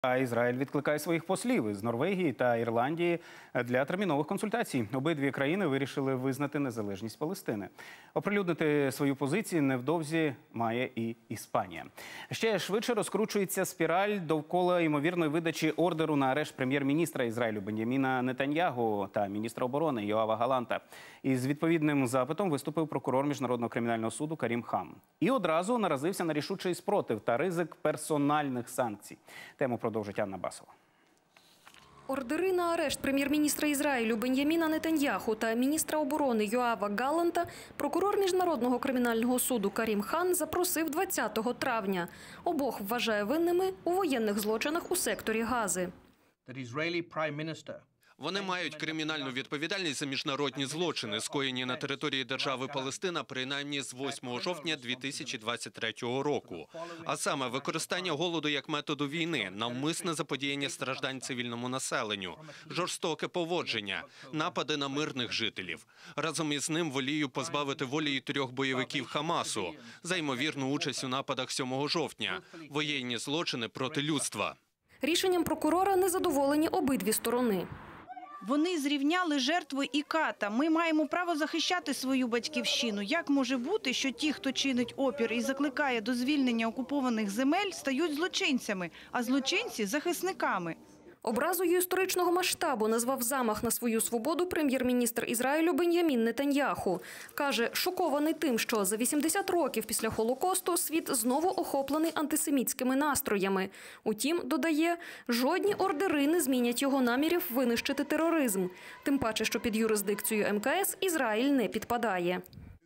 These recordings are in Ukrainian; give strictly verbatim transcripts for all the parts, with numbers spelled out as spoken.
А Ізраїль відкликає своїх послів із Норвегії та Ірландії для термінових консультацій. Обидві країни вирішили визнати незалежність Палестини. Оприлюднити свою позицію невдовзі має і Іспанія. Ще швидше розкручується спіраль довкола ймовірної видачі ордеру на арешт прем'єр-міністра Ізраїлю Бен'яміна Нетаньягу та міністра оборони Йоава Галанта. Із відповідним запитом виступив прокурор Міжнародного кримінального суду Карім Хан. І одразу наразився на рішучий спротив та ризик персональних санкцій. Тему продовжить Анна Басова. Ордери на арешт прем'єр-міністра Ізраїлю Бен'яміна Нетаньяху та міністра оборони Йоава Галанта прокурор Міжнародного кримінального суду Карім Хан запросив двадцятого травня. Обох вважає винними у воєнних злочинах у секторі Гази. Вони мають кримінальну відповідальність за міжнародні злочини, скоєні на території держави Палестина принаймні з восьмого жовтня дві тисячі двадцять третього року. А саме використання голоду як методу війни, навмисне заподіяння страждань цивільному населенню, жорстоке поводження, напади на мирних жителів. Разом із ним волію позбавити волі і трьох бойовиків Хамасу за ймовірну участь у нападах сьомого жовтня, воєнні злочини проти людства. Рішенням прокурора незадоволені обидві сторони. Вони зрівняли жертву і ката. Ми маємо право захищати свою батьківщину. Як може бути, що ті, хто чинить опір і закликає до звільнення окупованих земель, стають злочинцями, а злочинці – захисниками? Образою історичного масштабу назвав замах на свою свободу прем'єр-міністр Ізраїлю Бен'ямін Нетаньяху. Каже, шокований тим, що за вісімдесят років після Холокосту світ знову охоплений антисемітськими настроями. Утім, додає, жодні ордери не змінять його намірів винищити тероризм. Тим паче, що під юрисдикцію ем ка ес Ізраїль не підпадає.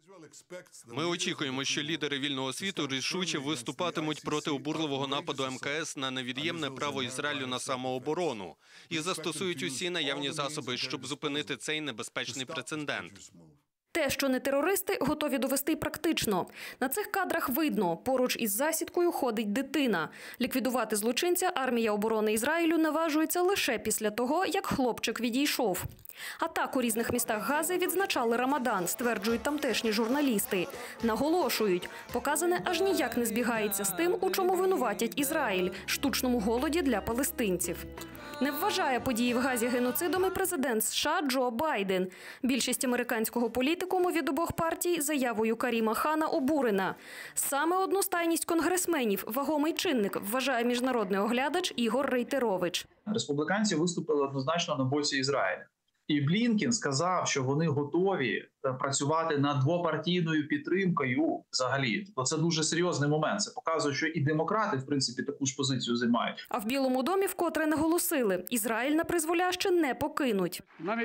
Ми очікуємо, що лідери вільного світу рішуче виступатимуть проти обурливого нападу ем ка ес на невід'ємне право Ізраїлю на самооборону і застосують усі наявні засоби, щоб зупинити цей небезпечний прецедент. Те, що не терористи, готові довести практично. На цих кадрах видно, поруч із засідкою ходить дитина. Ліквідувати злочинця армія оборони Ізраїлю наважується лише після того, як хлопчик відійшов. А так у різних містах Гази відзначали Рамадан, стверджують тамтешні журналісти. Наголошують, показане аж ніяк не збігається з тим, у чому винуватять Ізраїль – штучному голоді для палестинців. Не вважає події в Газі геноцидом і президент США Джо Байден. Більшість американського політикуму від обох партій заявою Каріма Хана обурена. Саме одностайність конгресменів – вагомий чинник, вважає міжнародний оглядач Ігор Рейтерович. Республіканці виступили однозначно на боці Ізраїля. І Блінкен сказав, що вони готові працювати над двопартійною підтримкою взагалі. Це дуже серйозний момент. Це показує, що і демократи, в принципі, таку ж позицію займають. А в Білому домі вкотре наголосили – Ізраїль на призволяще не покинуть.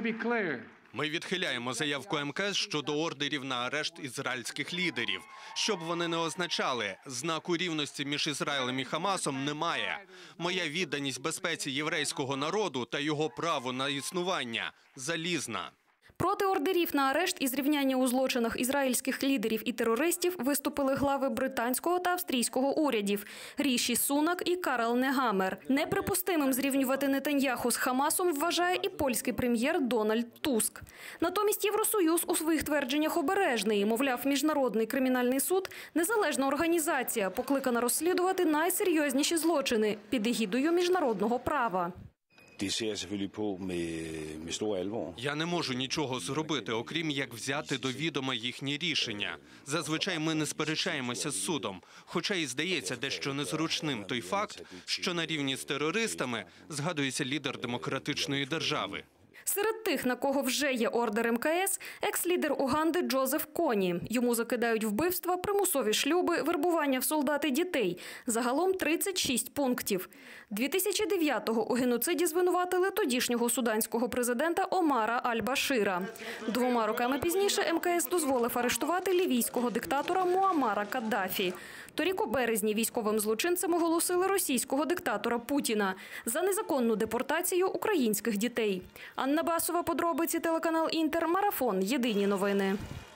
Ми відхиляємо заявку ем ка ес щодо ордерів на арешт ізраїльських лідерів. Щоб вони не означали, знаку рівності між Ізраїлем і Хамасом немає. Моя відданість безпеці єврейського народу та його праву на існування залізна. Проти ордерів на арешт і зрівняння у злочинах ізраїльських лідерів і терористів виступили глави британського та австрійського урядів – Ріші Сунак і Карл Негамер. Неприпустимим зрівнювати Нетаньяху з Хамасом вважає і польський прем'єр Дональд Туск. Натомість Євросоюз у своїх твердженнях обережний. Мовляв, Міжнародний кримінальний суд – незалежна організація, покликана розслідувати найсерйозніші злочини під егідою міжнародного права. Я не можу нічого зробити, окрім як взяти до відома їхні рішення. Зазвичай ми не сперечаємося з судом, хоча і здається дещо незручним той факт, що на рівні з терористами згадується лідер демократичної держави. Серед тих, на кого вже є ордер ем ка ес – екс-лідер Уганди Джозеф Коні. Йому закидають вбивства, примусові шлюби, вербування в солдати дітей. Загалом тридцять шість пунктів. дві тисячі дев'ятого у геноциді звинуватили тодішнього суданського президента Омара Аль-Башира. Двома роками пізніше ем ка ес дозволив арештувати лівійського диктатора Муаммара Каддафі. Торік у березні військовим злочинцем оголосили російського диктатора Путіна за незаконну депортацію українських дітей. Анна Басова, подробиці, телеканал Інтер, Марафон, єдині новини.